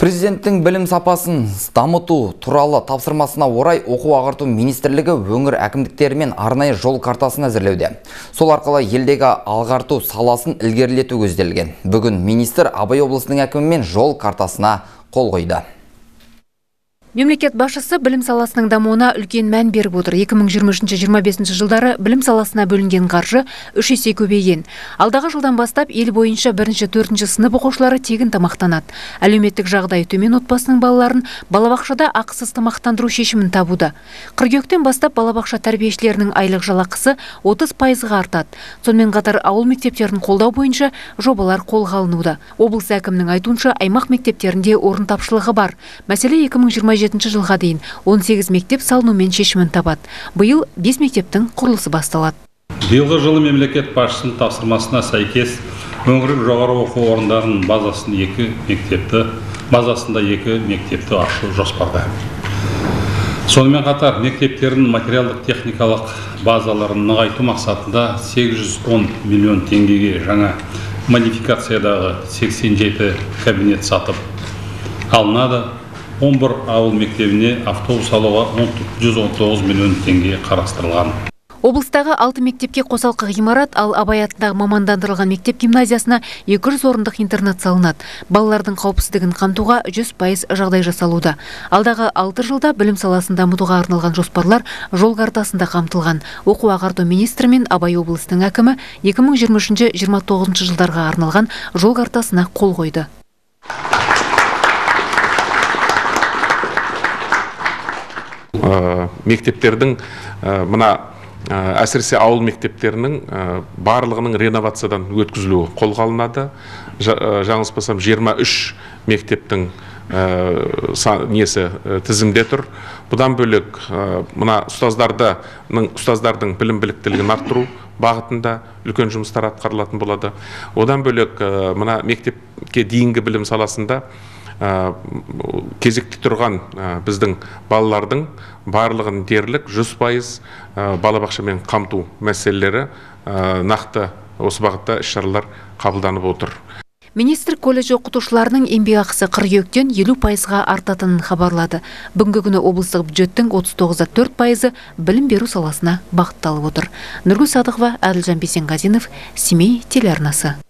Президенттің білім сапасын дамыту туралы тапсырмасына орай оқу ағарту министрлігі өңір әкімдіктерімен арнайы жол картасын әзірлеуде. Сол арқылы елдегі ағарту саласын ілгерілету көзделген. Бүгін министр Абай облысының әкімімен жол картасына қол қойды. Мемлекет басшысы білім саласының дамуына үлкен мән беріп отыр. 2023-25 жылдары білім саласына бөлінген қаржы 3 есе көбейген. Алдағы жылдан бастап ел бойынша 1-4 сынып оқушылары тегін тамақтанады. Әлеуметтік жағдайы төмен отбасының балаларын балабақшада ақысыз тамақтандыру шешімін табуда. Қыркүйектен бастап балабақша тәрбиешілерінің айлық жалақысы 30%-ға артады. Сонымен қатар ауыл мектептерін қолдау бойынша жобалар қолға алынуда. Облыс әкімінің айтуынша аймақ мектептерінде орын тапшылығы бар. Мәселе 2027 жылға дейін 18 мектеп салынумен шешімін табады. Биыл 5 мектептің құрылысы басталады. Биылғы жылы мемлекет басшысының тапсырмасына сәйкес өңірлік жоғары оқу орындарының базасында 2 мектепті ашу жоспарда. Сонымен қатар мектептердің материалдық техникалық базаларын нығайту мақсатында 810 миллион теңгеге жаңа модификациядағы 87 кабинет сатып алынады. 11 ауыл мектебіне автобус алуға 119 миллион теңге қарастырылған. Облыстағы 6 мектепке қосалқы ғимарат, ал Абай атындағы мамандандырылған мектеп гимназиясына 200 орындық интернат салынады. Балалардың қауіпсіздігін қамтуға 100% жағдай жасалуда. Алдағы 6 жылда білім саласын дамытуға арналған жоспарлар жол картасында қамтылған. Оқу ағарту министрі мен Абай облысының әкімі 2023-29 жылдарға арналған жол картасына қол қойды. Мектептердің мына әсіресе ауыл мектептерінің барлығының реновациядан өткізілуі қолға алынады. Жаңылыспасам 23 мектептің тізімде тұр. Бұдан бөлек мына ұстаздардың білім біліктілігін арттыру бағытында үлкен жұмыстар атқарылатын болады. Одан бөлек мына мектепке дейінгі білім саласында кезекте тұрған біздің балалардың барлығын дерлік 100% балабақшамен қамту мәселелері нақты осы бағытта іс-шаралар қабылданып отыр. Министр колледж оқытушыларының еңбекақысы қыркүйектен 50%-ға артатынын хабарлады. Бүгінгі күні облыстық бюджеттің 39,4% білім беру саласына бағытталып отыр. Нұргүл Садықова, Әділжан Бейсенғазинов, Семей телеарнасы.